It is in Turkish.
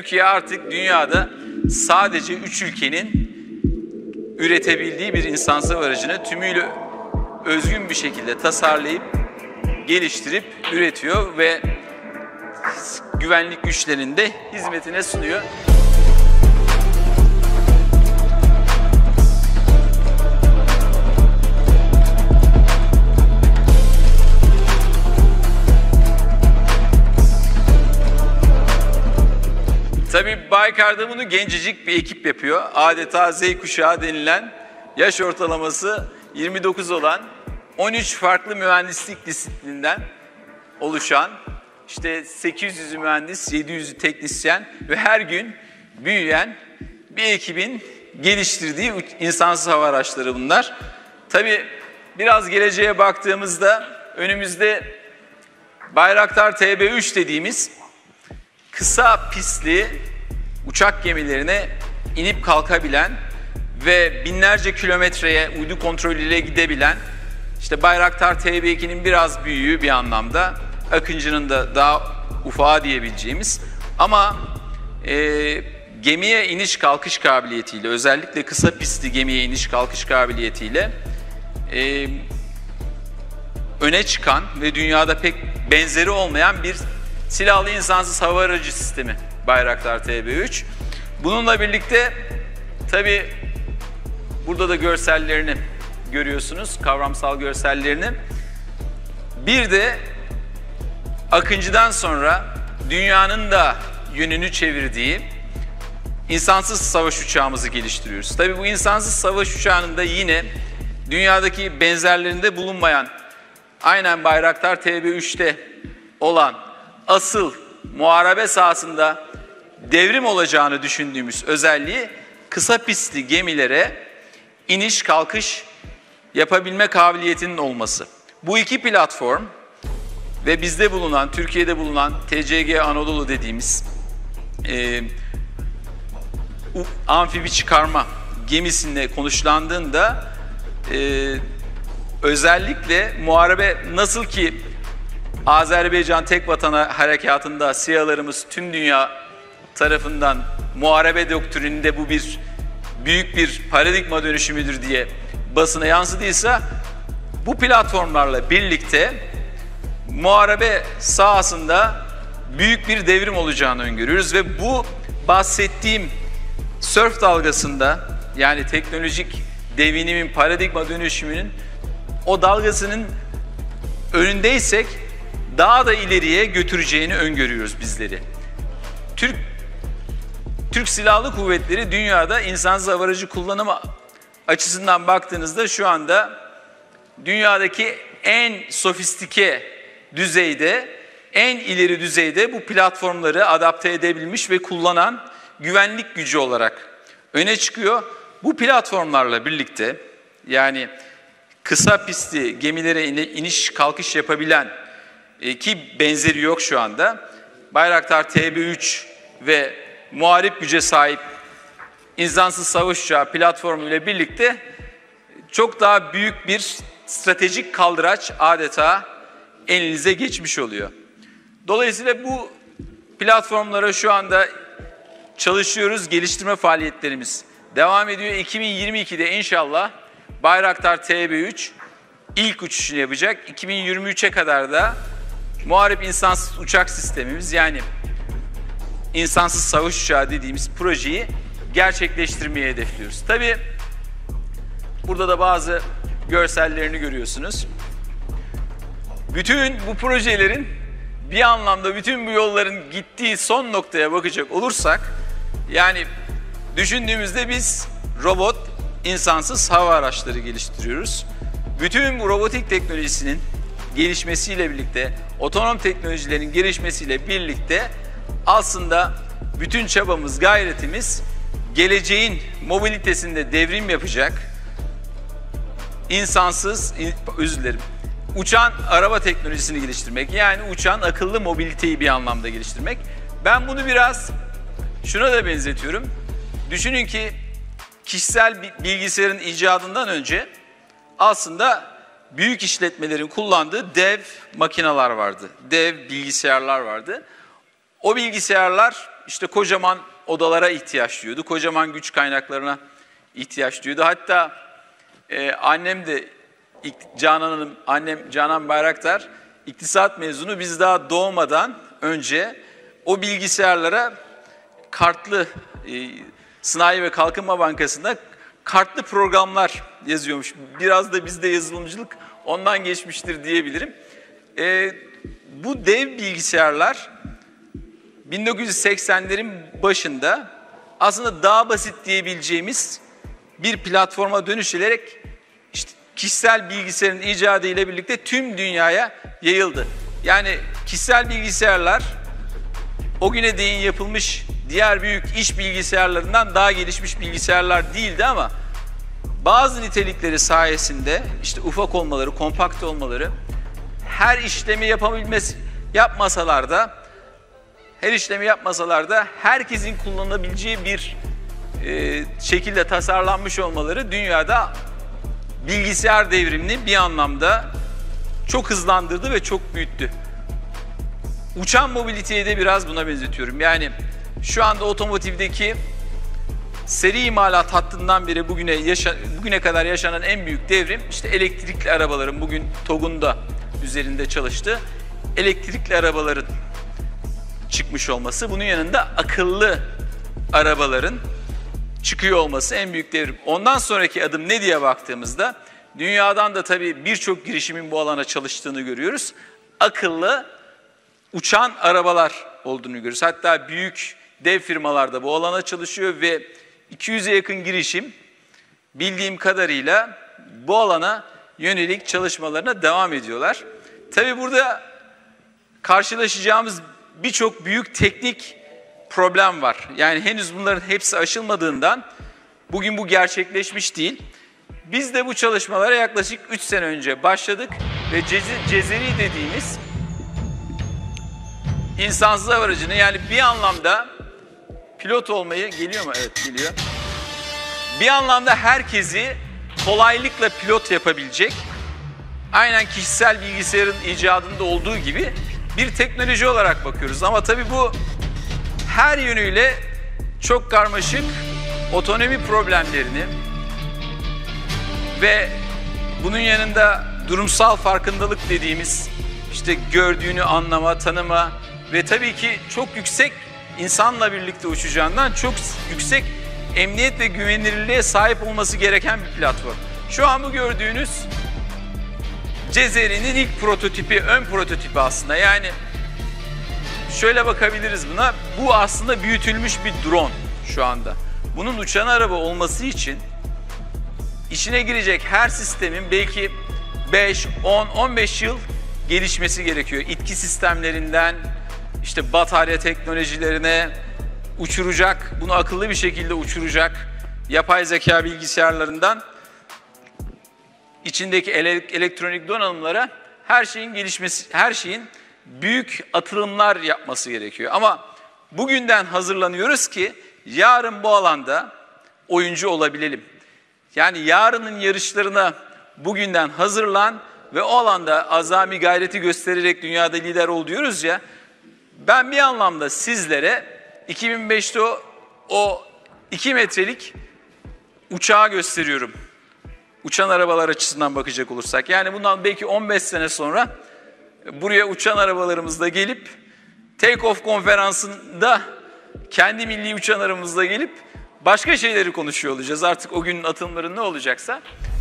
Türkiye artık dünyada sadece 3 ülkenin üretebildiği bir insansız hava aracını tümüyle özgün bir şekilde tasarlayıp, geliştirip, üretiyor ve güvenlik güçlerinin de hizmetine sunuyor. Tabii Baykar'da bunu gencecik bir ekip yapıyor. Adeta Z kuşağı denilen, yaş ortalaması 29 olan 13 farklı mühendislik disiplininden oluşan, işte 800'ü mühendis, 700'ü teknisyen ve her gün büyüyen bir ekibin geliştirdiği insansız hava araçları bunlar. Tabii biraz geleceğe baktığımızda önümüzde Bayraktar TB3 dediğimiz kısa pistli uçak gemilerine inip kalkabilen ve binlerce kilometreye uydu kontrolüyle gidebilen, işte Bayraktar TB2'nin biraz büyüğü bir anlamda, Akıncı'nın da daha ufağı diyebileceğimiz ama gemiye iniş kalkış kabiliyetiyle, özellikle kısa pistli gemiye iniş kalkış kabiliyetiyle öne çıkan ve dünyada pek benzeri olmayan bir silahlı insansız hava aracı sistemi Bayraktar TB3. Bununla birlikte tabii burada da görsellerini görüyorsunuz, kavramsal görsellerini. Bir de Akıncı'dan sonra dünyanın da yönünü çevirdiği insansız savaş uçağımızı geliştiriyoruz. Tabii bu insansız savaş uçağının da yine dünyadaki benzerlerinde bulunmayan, aynen Bayraktar TB3'te olan asıl muharebe sahasında devrim olacağını düşündüğümüz özelliği kısa pistli gemilere iniş kalkış yapabilme kabiliyetinin olması. Bu iki platform ve bizde bulunan, Türkiye'de bulunan TCG Anadolu dediğimiz amfibi çıkarma gemisinde konuşlandığında özellikle muharebe, nasıl ki Azerbaycan Tek Vatana Harekatı'nda SİHA'larımız tüm dünya tarafından muharebe doktrininde bu bir büyük bir paradigma dönüşümüdür diye basına yansıdıysa, bu platformlarla birlikte muharebe sahasında büyük bir devrim olacağını öngörüyoruz ve bu bahsettiğim sörf dalgasında, yani teknolojik devinimin, paradigma dönüşümünün o dalgasının önündeysek daha da ileriye götüreceğini öngörüyoruz bizleri. Türk Silahlı Kuvvetleri dünyada insansız hava aracı kullanımı açısından baktığınızda şu anda dünyadaki en sofistike düzeyde, en ileri düzeyde bu platformları adapte edebilmiş ve kullanan güvenlik gücü olarak öne çıkıyor. Bu platformlarla birlikte, yani kısa pistli gemilere iniş kalkış yapabilen, ki benzeri yok şu anda, Bayraktar TB3 ve muharip güce sahip insansız savaş uçağı platformu ile birlikte çok daha büyük bir stratejik kaldıraç adeta elinize geçmiş oluyor. Dolayısıyla bu platformlara şu anda çalışıyoruz, geliştirme faaliyetlerimiz devam ediyor. 2022'de inşallah Bayraktar TB3 ilk uçuşunu yapacak. 2023'e kadar da muharip insansız uçak sistemimiz, yani insansız savaş uçağı dediğimiz projeyi gerçekleştirmeyi hedefliyoruz. Tabii burada da bazı görsellerini görüyorsunuz. Bütün bu projelerin bir anlamda, bütün bu yolların gittiği son noktaya bakacak olursak, yani düşündüğümüzde biz robot, insansız hava araçları geliştiriyoruz. Bütün bu robotik teknolojisinin gelişmesiyle birlikte, otonom teknolojilerin gelişmesiyle birlikte aslında bütün çabamız, gayretimiz geleceğin mobilitesinde devrim yapacak uçan araba teknolojisini geliştirmek, yani uçan akıllı mobiliteyi bir anlamda geliştirmek. Ben bunu biraz şuna da benzetiyorum. Düşünün ki kişisel bilgisayarın icadından önce aslında büyük işletmelerin kullandığı dev makineler vardı, dev bilgisayarlar vardı. O bilgisayarlar işte kocaman odalara ihtiyaç duyuyordu. Kocaman güç kaynaklarına ihtiyaç duyuyordu. Hatta annem de, Canan Hanım, annem Canan Bayraktar iktisat mezunu. Biz daha doğmadan önce o bilgisayarlara kartlı, Sanayi ve Kalkınma Bankası'nda kartlı programlar yazıyormuş. Biraz da bizde yazılımcılık ondan geçmiştir diyebilirim. Bu dev bilgisayarlar 1980'lerin başında aslında daha basit diyebileceğimiz bir platforma dönüşülerek işte kişisel bilgisayarın icadı ile birlikte tüm dünyaya yayıldı. Yani kişisel bilgisayarlar o güne değin yapılmış diğer büyük iş bilgisayarlarından daha gelişmiş bilgisayarlar değildi ama bazı nitelikleri sayesinde işte ufak olmaları, kompakt olmaları, her işlemi yapmasalar da herkesin kullanabileceği bir şekilde tasarlanmış olmaları dünyada bilgisayar devrimini bir anlamda çok hızlandırdı ve çok büyüttü. Uçan mobiliteyi de biraz buna benzetiyorum. Yani şu anda otomotivdeki seri imalat hattından beri bugüne kadar yaşanan en büyük devrim işte elektrikli arabaların, bugün TOG'un da üzerinde çalıştığı elektrikli arabaların çıkmış olması. Bunun yanında akıllı arabaların çıkıyor olması en büyük devrim. Ondan sonraki adım ne diye baktığımızda dünyadan da tabii birçok girişimin bu alana çalıştığını görüyoruz. Akıllı uçan arabalar olduğunu görüyoruz. Hatta büyük dev firmalar da bu alana çalışıyor ve 200'e yakın girişim bildiğim kadarıyla bu alana yönelik çalışmalarına devam ediyorlar. Tabii burada karşılaşacağımız birçok büyük teknik problem var. Yani henüz bunların hepsi aşılmadığından bugün bu gerçekleşmiş değil. Biz de bu çalışmalara yaklaşık 3 sene önce başladık ve Cezeri dediğimiz insansız hava aracını, yani bir anlamda pilot olmayı, geliyor mu? Evet, geliyor. Bir anlamda herkesi kolaylıkla pilot yapabilecek, aynen kişisel bilgisayarın icadında olduğu gibi bir teknoloji olarak bakıyoruz. Ama tabii bu her yönüyle çok karmaşık otonomi problemlerini ve bunun yanında durumsal farkındalık dediğimiz işte gördüğünü anlama, tanıma ve tabii ki çok yüksek insanla birlikte uçacağından çok yüksek emniyet ve güvenilirliğe sahip olması gereken bir platform. Şu an bu gördüğünüz Cezeri'nin ilk prototipi, ön prototipi aslında. Yani şöyle bakabiliriz buna. Bu aslında büyütülmüş bir drone şu anda. Bunun uçan araba olması için içine girecek her sistemin belki 5, 10, 15 yıl gelişmesi gerekiyor. İtki sistemlerinden işte batarya teknolojilerine uçuracak, bunu akıllı bir şekilde uçuracak yapay zeka bilgisayarlarından içindeki elektronik donanımlara her şeyin gelişmesi, her şeyin büyük atılımlar yapması gerekiyor. Ama bugünden hazırlanıyoruz ki yarın bu alanda oyuncu olabilelim. Yani yarının yarışlarına bugünden hazırlan ve o alanda azami gayreti göstererek dünyada lider ol diyoruz ya. Ben bir anlamda sizlere 2005'te o 2 metrelik uçağı gösteriyorum. Uçan arabalar açısından bakacak olursak. Yani bundan belki 15 sene sonra buraya uçan arabalarımızla gelip take-off konferansında kendi milli uçan arabamızla gelip başka şeyleri konuşuyor olacağız. Artık o günün atılımları ne olacaksa.